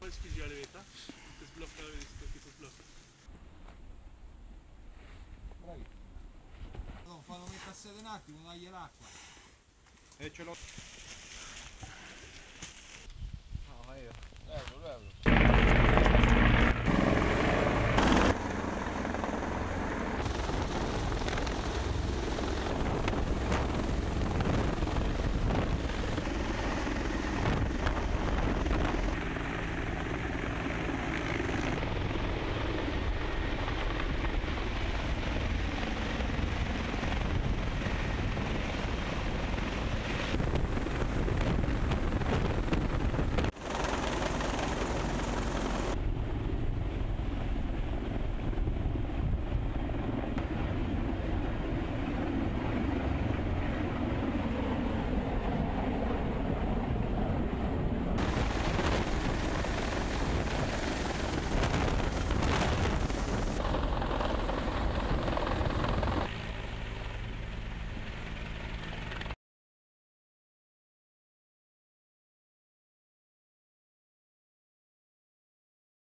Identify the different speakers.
Speaker 1: poi spingi la levetta e sblocca, vedi che si sblocca.
Speaker 2: Bravi. No, fallo mettere a sedere un attimo, dagli l'acqua.
Speaker 3: E ce l'ho.
Speaker 2: No, io.
Speaker 4: Bello, bello.